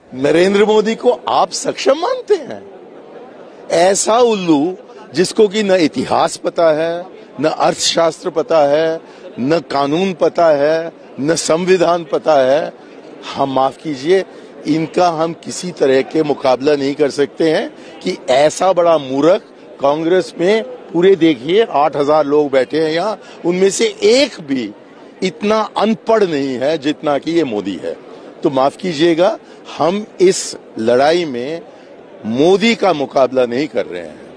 नरेंद्र मोदी को आप सक्षम मानते हैं? ऐसा उल्लू जिसको कि न इतिहास पता है, न अर्थशास्त्र पता है, न कानून पता है, न संविधान पता है, हम माफ कीजिए, इनका हम किसी तरह के मुकाबला नहीं कर सकते हैं कि ऐसा बड़ा मूर्ख कांग्रेस में पूरे देखिए 8,000 लोग बैठे हैं यहाँ, उनमें से एक भी इतना अनपढ़ नहीं है जितना कि ये मोदी है। तो माफ कीजिएगा, हम इस लड़ाई में मोदी का मुकाबला नहीं कर रहे हैं।